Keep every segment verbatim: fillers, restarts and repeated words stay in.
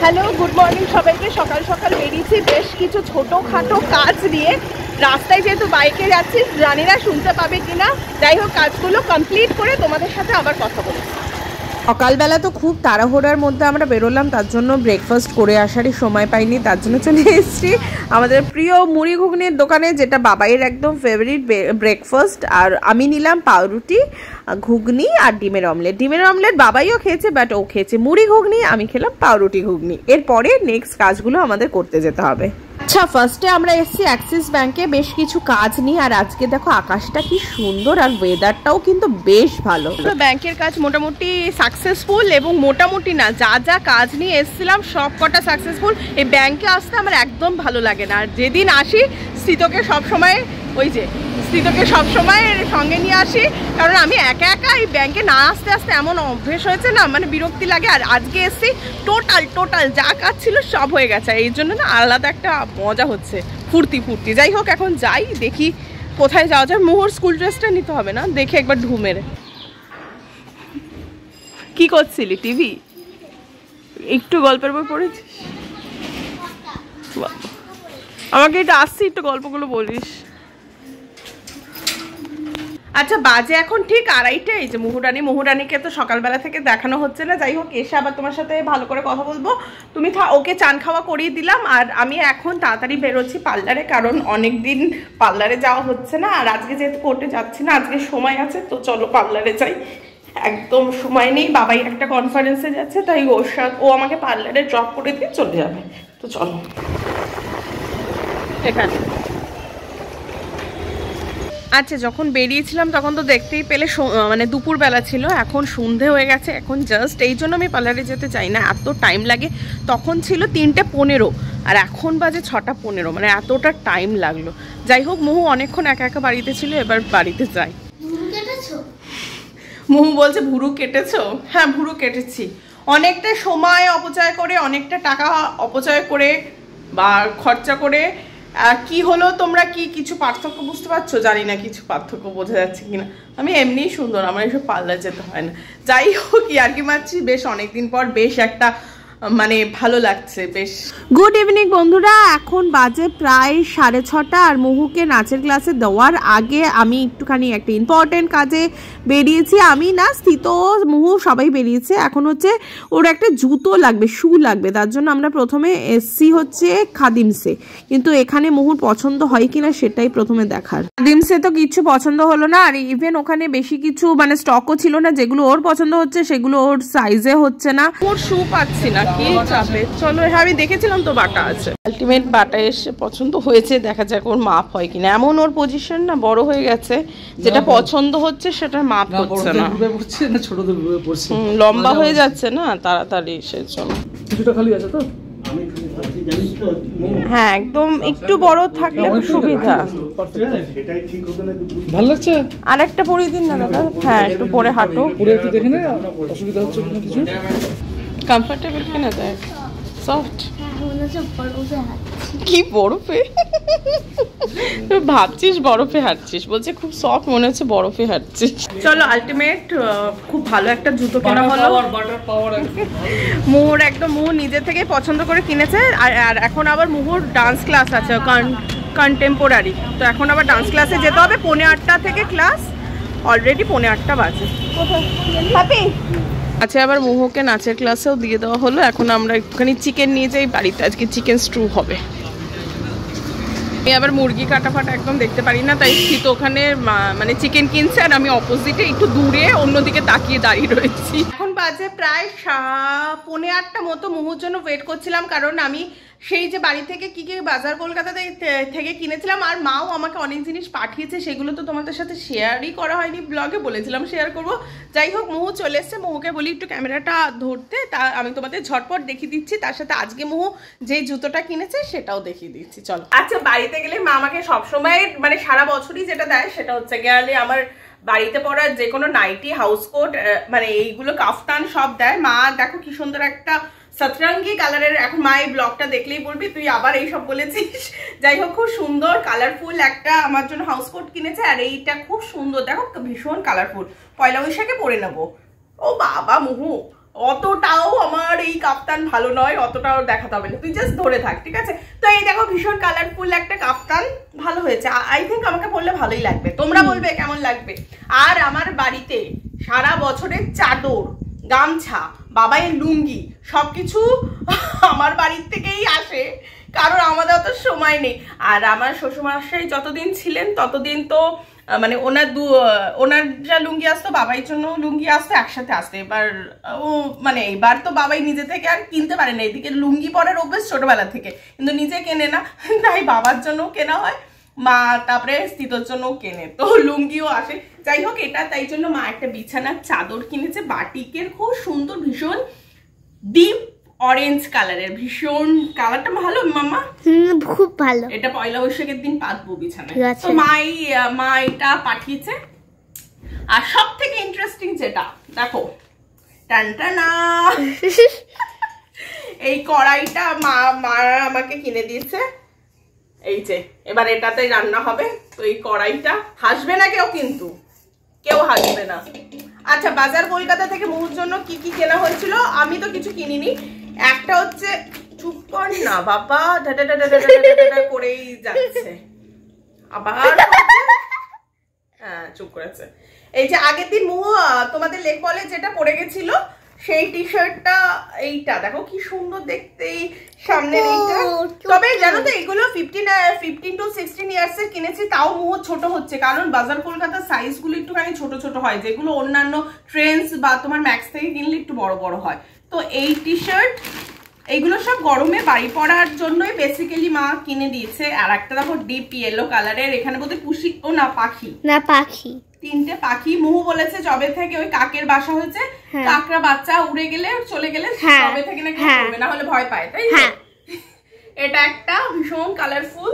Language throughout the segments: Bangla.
হ্যালো, গুড মর্নিং সবাইকে। সকাল সকাল বেরিয়েছি বেশ কিছু ছোটোখাটো কাজ নিয়ে। রাস্তায় যেহেতু বাইকে যাচ্ছি, জানি না শুনতে পাবে কিনা। যাই হোক, কাজগুলো কমপ্লিট করে তোমাদের সাথে আবার কথা বলছি। সকালবেলা তো খুব তাড়াহুড়ার মধ্যে আমরা বেরোলাম, তার জন্য ব্রেকফাস্ট করে আসারই সময় পাইনি। তার জন্য চলে এসেছি আমাদের প্রিয় মুড়ি ঘুগনির দোকানে, যেটা বাবাইয়ের একদম ফেভারিট ব্রেকফাস্ট। আর আমি নিলাম পাউরুটি, ঘুগনি আর ডিমের অমলেট। ডিমের অমলেট বাবাইও খেয়েছে, বাট ও খেয়েছে মুড়ি ঘুগনি, আমি খেলাম পাউরুটি ঘুগনি। এরপরে নেক্সট কাজগুলো আমাদের করতে যেতে হবে। আচ্ছা, ফার্স্টে আমরা এসেছি অ্যাক্সিস ব্যাংকে বেশ কিছু কাজ নিয়ে। আর আজকে দেখো আকাশটা কি সুন্দর, আর ওয়েদারটাও কিন্তু বেশ ভালো। ব্যাংকের কাজ মোটামুটি সাকসেসফুল, এবং মোটামুটি না, যা যা কাজ নিয়ে এসেছিলাম সব কটা সাকসেসফুল। এই ব্যাংকে আসতে আমার একদম ভালো লাগে না। আর যেদিন আসি স্থিতকে সবসময় ওই যে স্থিতকে সবসময় সঙ্গে নিয়ে আসি, কারণ আমি একা একা এই ব্যাংকে না আসতে আসতে এমন অভ্যেস হয়েছে না, মানে বিরক্তি লাগে। আর আজকে এসছি, টোটাল টোটাল যা কাজ ছিল সব হয়ে গেছে। এই জন্য না আলাদা একটা মজা হচ্ছে, ফুর্তি ফুর্তি। যাই হোক, এখন যাই, দেখি কোথায় যাওয়া যায়। মুহুর স্কুল ড্রেসটা নিতে হবে না, দেখে একবার ঢু মেরে। কি করছিলি? টিভি? একটু গল্পের বই পড়েছিস? আমাকে এটা আসছি, একটু গল্পগুলো বলিস। আচ্ছা, বাজে এখন ঠিক আড়াইটে। এই যে মুহুরানি, মুহুরানিকে তো সকালবেলা থেকে দেখানো হচ্ছে না। যাই হোক, এসে আবার তোমার সাথে ভালো করে কথা বলবো। তুমি ওকে চান খাওয়া করিয়ে দিলাম, আর আমি এখন তাড়াতাড়ি বেরোচ্ছি পার্লারে, কারণ অনেক দিন পার্লারে যাওয়া হচ্ছে না। আর আজকে যেহেতু কোর্টে যাচ্ছি না, আজকে সময় আছে, তো চলো পার্লারে যাই। একদম সময় নেই, বাবাই একটা কনফারেন্সে যাচ্ছে, তাই ওর সাথে ও আমাকে পার্লারে ড্রপ করে দিয়ে চলে যাবে। তো চলো এখানে। আচ্ছা, যখন বেরিয়েছিলাম তখন তো দেখতেই পেলে মানে দুপুরবেলা ছিল, এখন সন্ধে হয়ে গেছে। এখন জাস্ট এই জন্য আমি পার্লারে যেতে চাই না, এত টাইম লাগে। তখন ছিল তিনটে পনেরো, আর এখন বাজে ছটা পনেরো, মানে এতটা টাইম লাগলো। যাই হোক, মুহু অনেকক্ষণ একা একা বাড়িতে ছিল, এবার বাড়িতে যাই। মুহু বলছে ভুরু কেটেছো? হ্যাঁ, ভুরু কেটেছি। অনেকটা সময় অপচয় করে, অনেকটা টাকা অপচয় করে বা খরচা করে। কি হলো, তোমরা কি কিছু পার্থক্য বুঝতে পারছো? জানি না কিছু পার্থক্য বোঝা যাচ্ছে কিনা। আমি এমনিই সুন্দর, আমার এসব পার্লার যেতে হয় না। যাই হোক, আর কি মারছি, বেশ অনেকদিন পর বেশ একটা মানে ভালো লাগছে বেশ। গুড ইভিনিং বন্ধুরা, এখন বাজে প্রায় সাড়ে ছটা। আর মুহুকে নাচের ক্লাসে দেওয়ার আগে আমি একটুখানি একটা ইম্পর্টেন্ট কাজে বেরিয়েছি। আমি না, স্থিত, মুহু সবাই বেরিয়েছে। এখন হচ্ছে ওর একটা জুতো লাগবে, শু লাগবে। তার জন্য আমরা প্রথমে এসছি হচ্ছে খাদিমসে, কিন্তু এখানে মুহুর পছন্দ হয় কিনা সেটাই প্রথমে দেখার। খাদিমসে তো কিছু পছন্দ হলো না, আর ইভেন ওখানে বেশি কিছু মানে স্টকও ছিল না। যেগুলো ওর পছন্দ হচ্ছে সেগুলো ওর সাইজে হচ্ছে না। ওর শু পাচ্ছি না, কি চাপে। চলো, হ্যাঁ আমি দেখেছিলাম তো বাটা আছে। আলটিমেট বাটা এসে পছন্দ হয়েছে, দেখা যাক ওর মাপ হয় কিনা। এমন ওর পজিশন না বড় হয়ে গেছে, যেটা পছন্দ হচ্ছে সেটা মাপ হচ্ছে না, লম্বা হয়ে যাচ্ছে না তাড়াতাড়ি, সেজন্য। কিছুটা খালি আছে তো? হ্যাঁ, একদম একটু বড় থাকলে সুবিধা। ভালো লাগছে। আর একটা পরিয়ে দিন না দাদা। হ্যাঁ, একটু পরে হাঁটো, পরে একটু দেখে নে অসুবিধা হচ্ছে কিনা কিছু। কমফোর্টেবল কিনা দেখ, সফট। কি বরফে ভাবছিস? বরফে হাঁটছিস? বলছে খুব সফট মনে হচ্ছে, বরফে হাঁটছিস। চলো, আলটিমেট খুব ভালো একটা জুতো কেনা হলো। মুহুর একদম, মুহু নিজে থেকে পছন্দ করে কিনেছে। আর এখন আবার মুহুর ডান্স ক্লাস আছে, কন্টেম্পোরারি। তো এখন আবার ডান্স ক্লাসে যেতে হবে। পৌনে আটটা থেকে ক্লাস, অলরেডি পৌনে আটটা বাজে। হ্যাপি আচ্ছা, আবার মুহুকে নাচের ক্লাসেও দিয়ে দেওয়া হলো। এখন আমরা একটুখানি চিকেন নিয়ে যাই বাড়িতে, আজকে চিকেন স্টু হবে। আমি আবার মুরগি কাটা ফাটা একদম দেখতে পারি না, তাই স্থিত ওখানে মানে চিকেন কিনছে, আর আমি অপোজিটে একটু দূরে অন্যদিকে তাকিয়ে দাঁড়িয়ে রয়েছি। এখন বাজে প্রায় পৌনে আটটা মতো। মুহুর জন্য ওয়েট করছিলাম, কারণ আমি সেই যে বাড়ি থেকে কি কি বাজার কলকাতাতে থেকে কিনেছিলাম, আর মাও আমাকে অনেক জিনিস পাঠিয়েছে, সেগুলো তো তোমাদের সাথে শেয়ারই করা হয়নি ব্লগে, বলেছিলাম শেয়ার করব। যাই হোক, মুহু চলে এসছে। মুহুকে বলি একটু ক্যামেরাটা ধরতে, তা আমি তোমাদের ঝটপট দেখিয়ে দিচ্ছি। তার সাথে আজকে মুহু যেই জুতোটা কিনেছে সেটাও দেখিয়ে দিচ্ছি, চলো। আচ্ছা, বাড়িতে গেলে মা আমাকে সবসময় মানে সারা বছরই যেটা দেয় সেটা হচ্ছে গেলে আমার বাড়িতে পড়ার যে কোনো নাইটি, হাউস কোট, মানে এইগুলো কাফতান সব দেয়। মা দেখো কি সুন্দর একটা সতরঙ্গি কালারের, এখন মা এই ব্লগটা দেখলেই বলবি তুই আবার এইসব বলেছিস। যাই হোক, খুব সুন্দর কালারফুল একটা আমার জন্য হাউস কোট কিনেছে। আর এইটা খুব সুন্দর, দেখো ভীষণ কালারফুল, পয়লা বৈশাখে পরে নেবো। ও বাবা মুহু, অতটাও আমার এই কাপ্তান ভালো নয়, অতটাও দেখাতে হবে না, তুই জাস্ট ধরে থাক, ঠিক আছে? তো এই দেখো ভীষণ কালারফুল একটা কাপ্তান, ভালো হয়েছে। আই থিঙ্ক আমাকে বললে ভালোই লাগবে, তোমরা বলবে কেমন লাগবে। আর আমার বাড়িতে সারা বছরের চাদর, গামছা, বাবাইয়ের লুঙ্গি সবকিছু আমার বাড়ির থেকেই আসে, কারণ আমাদের অত সময় নেই। আর আমার শ্বশুরমশাই যতদিন ছিলেন ততদিন তো মানে ওনার দু ওনার যা লুঙ্গি আসতো বাবাইয়ের জন্য লুঙ্গি আসতো একসাথে আসতো। এবার ও মানে এবার তো বাবাই নিজে থেকে আর কিনতে পারে না, এদিকে লুঙ্গি পরার অভ্যেস ছোটবেলা থেকে, কিন্তু নিজে কেনে না, তাই বাবার জন্য কেনা হয়, মা তারপরে স্থিতর জন্য কেনে, তো লুঙ্গিও আসে। যাই হোক, এটা তাই জন্য মা একটা বিছানার চাদর কিনেছে বাটিকের, খুব সুন্দর, ভীষণ ডিপ অরেঞ্জ কালারের, ভীষণ কালারটা ভালো মামা, খুব ভালো। এটা পয়লা বৈশাখের দিন পাতবো বিছানায়। তো মাই মা এটা পাঠিয়েছে। আর সব থেকে ইন্টারেস্টিং যেটা দেখো, টানটানা, এই কড়াইটা মা মা আমাকে কিনে দিয়েছে। এই যে এবার এটাতে রান্না হবে, তো এই কড়াইটা, হাসবে না কেউ, কিন্তু কেউ হাসবে না। আচ্ছা, বাজার কলকাতা থেকে মুহুর জন্য কি কি কেনা হয়েছিল, আমি তো কিছু কিনিনি। একটা হচ্ছে, চুপ কর না বাবা, করেই যাচ্ছে আবার, হ্যাঁ চুপ করেছে। এই যে আগের দিন মুহু তোমাদের লেক বলে যেটা পরে গেছিল, সেই টি শার্টটা, এইটা দেখো কি সুন্দর দেখতে, সামনের এইটা। তবে জানো তো এগুলো fifteen fifteen to sixteen years এর কিনেছি, তাও মুহু ছোট হচ্ছে, কারণ বাজার কলকাতার সাইজ গুলো একটুখানি ছোট ছোট হয়, যেগুলো অন্যান্য ট্রেন্ডস বা তোমার ম্যাক্স থেকে কিনলে একটু বড় বড় হয়। তো এই টি শার্ট এইগুলো সব গরমে বাড়ি পরার জন্যই বেসিক্যালি মা কিনে দিয়েছে। আর একটা দেখো ডিপ ইয়েলো কালারের, এখানে বোধহয় পুষি, ও না পাখি, না পাখি, তিনটে পাখি। মুহু বলেছে যবে থেকে ওই কাকের বাসা হয়েছে, কাকরা বাচ্চা উড়ে গেলে চলে গেলে তবে থেকে নাকি করবে, না হলে ভয় পায়, তাই এটা একটা ভীষণ কালারফুল।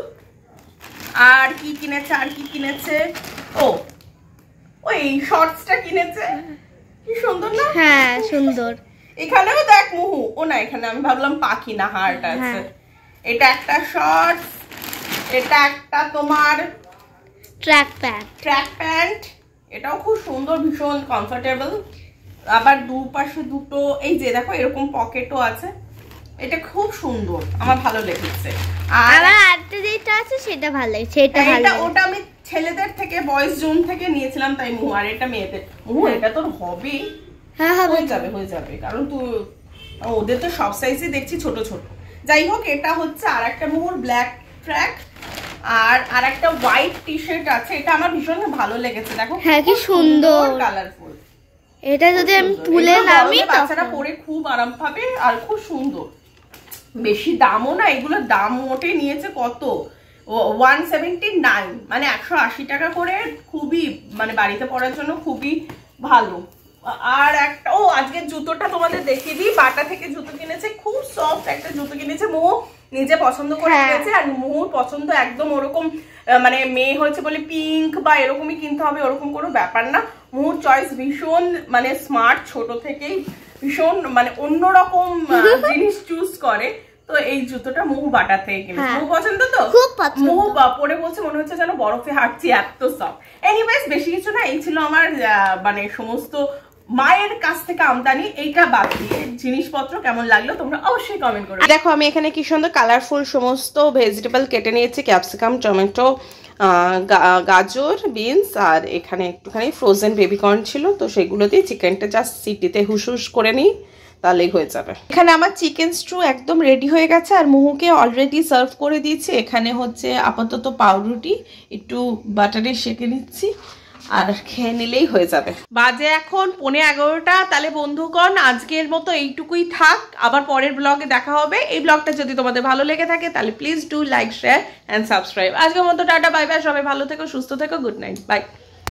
আর কি কিনেছে, আর কি কিনেছে, ও ওই শর্টসটা কিনেছে, কি সুন্দর না? হ্যাঁ সুন্দর। এখানেও দেখ মুহু, ও না এখানে আমি ভাবলাম পাখি, না হার্ট আছে। এটা একটা শর্টস, এটা একটা তোমার ট্র্যাক প্যান্ট, ট্র্যাক প্যান্ট, এটাও খুব সুন্দর, ভীষণ কমফোর্টেবল। আবার দুপাশে দুটো এই যে দেখো এরকম পকেটও আছে, এটা খুব সুন্দর, আমার ভালো লেগেছে। আর আরেকটা যেটা আছে সেটা ভালো লাগছে, এটা ভালো, এটা ওটা আমি ছেলেদের থেকে বয়েজ জোন থেকে নিয়েছিলাম, তাই মুহু, আর এটা মেয়েদের। মুহু এটা তোর হবে, হ্যাঁ হয়ে যাবে হয়ে যাবে, কারণ তুই ওদের তো সব সাইজে দেখছি ছোট ছোট। যাই হোক, এটা হচ্ছে আর একটা মুহুর ব্ল্যাক ট্র্যাক, আর আর একটা হোয়াইট টি শার্ট আছে, এটা আমার ভীষণ ভালো লেগেছে। দেখো হ্যাঁ কি সুন্দর কালারফুল, এটা যদি আমি তুলে নামি বাচ্চারা পরে খুব আরাম পাবে, আর খুব সুন্দর। বেশি দামও না, এগুলো দাম মোটে নিয়েছে কত, ওয়ান সেভেন্টি নাইন, মানে একশো আশি টাকা করে, খুবই মানে বাড়িতে পরার জন্য খুবই ভালো। আর একটা, ও আজকের জুতোটা তোমাদের দেখিয়ে দিই, বাটা থেকে জুতো কিনেছে, খুব সফট একটা জুতো কিনেছে, মুহু নিজে পছন্দ করে কিনেছে। আর মুহুর পছন্দ একদম ওরকম মানে মেয়ে হয়েছে বলে পিঙ্ক বা এরকমই কিনতে হবে ওরকম কোনো ব্যাপার না, মুহুর চয়েস ভীষণ মানে স্মার্ট, ছোট থেকেই ভীষণ মানে অন্যরকম জিনিস চুজ করে। তো এই জুতোটা মুহু বাটা থেকে কিনেছে, মুহু পছন্দ তো, মুহু পরে বলছে মনে হচ্ছে যেন বরফে হাঁটছি, এত সফট। এনিওয়েজ বেশি কিছু না, এই ছিল আমার মানে সমস্ত মায়ের কাছ থেকে আমদানি। এইটা বাদ দিয়ে জিনিসপত্র কেমন লাগলো তোমরা অবশ্যই কমেন্ট করো। দেখো আমি এখানে কি সুন্দর কালারফুল সমস্ত ভেজিটেবল কেটে নিয়েছি, ক্যাপসিকাম, টমেটো, গাজর, বিনস, আর এখানে একটুখানি ফ্রোজেন বেবিকর্ন ছিল, তো সেগুলো দিয়ে চিকেনটা জাস্ট সিটিতে হুসহুস করে নিই, তাহলেই হয়ে যাবে। এখানে আমার চিকেন স্টু একদম রেডি হয়ে গেছে, আর মুহুকে অলরেডি সার্ভ করে দিয়েছি। এখানে হচ্ছে আপাতত পাউরুটি একটু বাটারে সেঁকে নিচ্ছি, আর খেয়ে নিলেই হয়ে যাবে। বাজে এখন পৌনে এগারোটা। তাহলে বন্ধুগণ আজকের মতো এইটুকুই থাক, আবার পরের ব্লগে দেখা হবে। এই ব্লগটা যদি তোমাদের ভালো লেগে থাকে তাহলে please do like, share and subscribe. আজকের মতো টাটা, বাই বাই, সবাই ভালো থেকো, সুস্থ থেকো, গুড নাইট, বাই।